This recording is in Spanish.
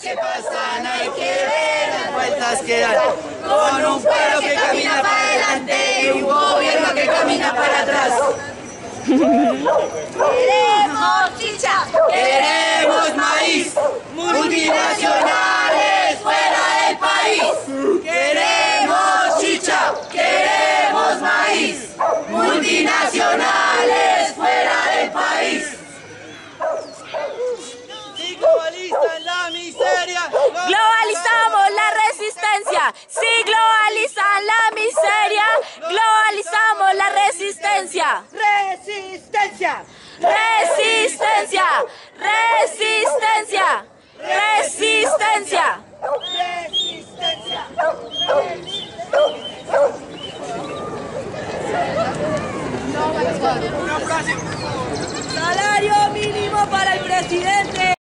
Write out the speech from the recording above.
que pasan, hay que ver las vueltas que dan. Con un pueblo que camina para adelante y un gobierno que camina para atrás. Queremos chicha, Queremos maíz, multinacionales fuera del país. Queremos chicha, queremos maíz, multinacionales fuera del país. Si globalizan la miseria, globalizamos la resistencia. Si globalizan la miseria, globalizamos la resistencia. ¡Resistencia! Resistencia, resistencia, resistencia. ¡Resistencia! Salario mínimo para el presidente.